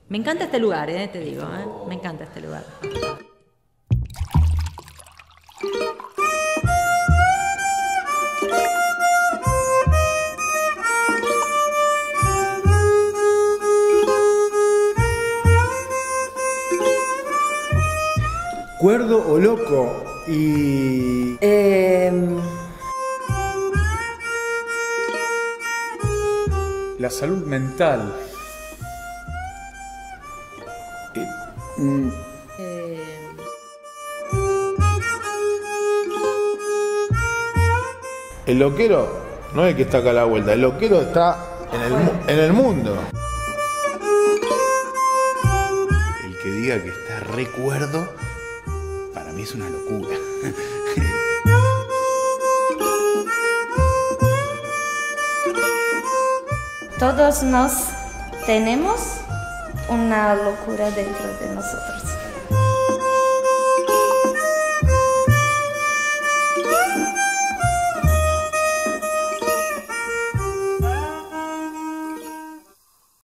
Me encanta este lugar, te digo, me encanta este lugar. Cuerdo o loco y... La salud mental. El loquero no es el que está acá a la vuelta, el loquero está en el mundo. El que diga que está recuerdo, para mí es una locura. Todos nos tenemos una locura dentro de nosotros.